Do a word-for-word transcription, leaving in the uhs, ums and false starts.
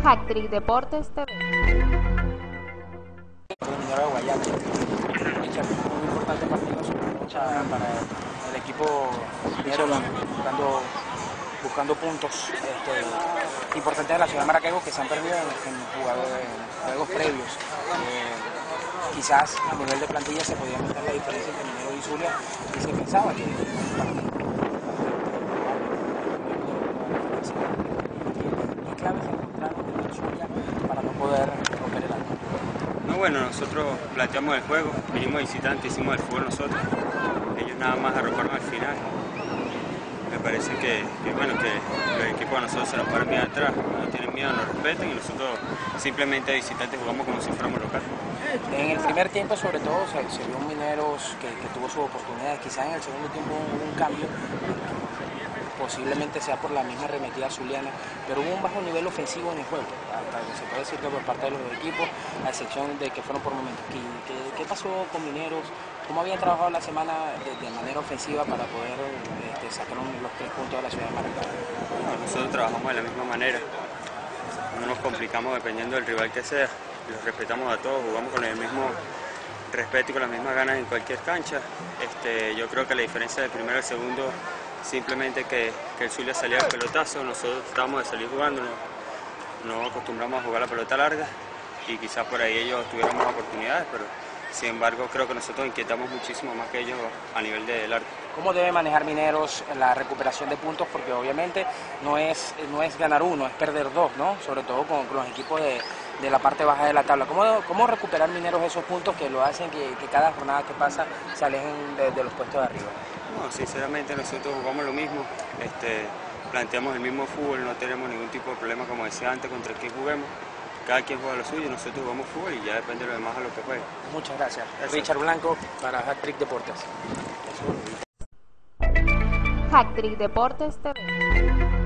Hat-Trick Deportes T V. El minero de Guayana, un muy importante partido sobre lucha para el equipo minero, buscando, buscando puntos este, importantes de la ciudad de Maracaibo que se han perdido en, en, jugadores, en juegos previos. Eh, quizás a nivel de plantilla se podía notar la diferencia entre Minero y Zulia y se pensaba que y claves encontraron en Zulia para no poder romper el arco. No, bueno, nosotros planteamos el juego, vinimos visitantes, hicimos el fútbol nosotros, ellos nada más arroparon al final. Me parece que, que, bueno, que los equipos de nosotros se nos paran bien atrás, no tienen miedo, nos respetan y nosotros simplemente de visitantes jugamos como si fuéramos locales. En el primer tiempo sobre todo se, se vio un Mineros que, que tuvo sus oportunidades, quizás en el segundo tiempo hubo un cambio, posiblemente sea por la misma arremetida zuliana, pero hubo un bajo nivel ofensivo en el juego, hasta se puede decir que por parte de los equipos, a excepción de que fueron por momentos. ¿Qué, qué, qué pasó con Mineros? ¿Cómo habían trabajado la semana de, de manera ofensiva para poder este, sacar un, los tres puntos de la ciudad de Maracaibo? Bueno, nosotros trabajamos de la misma manera, no nos complicamos dependiendo del rival que sea, los respetamos a todos, jugamos con el mismo respeto y con las mismas ganas en cualquier cancha. Este, yo creo que la diferencia del primero al segundo simplemente que, que el Zulia salía al pelotazo, nosotros tratamos de salir jugando, no, no acostumbramos a jugar la pelota larga y quizás por ahí ellos tuvieron más oportunidades, pero sin embargo creo que nosotros inquietamos muchísimo más que ellos a nivel de largo. ¿Cómo debe manejar Mineros la recuperación de puntos? Porque obviamente no es, no es ganar uno, es perder dos, ¿no? Sobre todo con, con los equipos de, de la parte baja de la tabla. ¿Cómo, cómo recuperar Mineros esos puntos que lo hacen que, que cada jornada que pasa se alejen de, de los puestos de arriba? No, sinceramente nosotros jugamos lo mismo, este, planteamos el mismo fútbol, no tenemos ningún tipo de problema, como decía antes, contra el que juguemos. Cada quien juega lo suyo, nosotros jugamos fútbol y ya depende de lo demás a lo que juegue. Muchas gracias. gracias. Richard Blanco para Hat-Trick Deportes. Hat-Trick Deportes T V.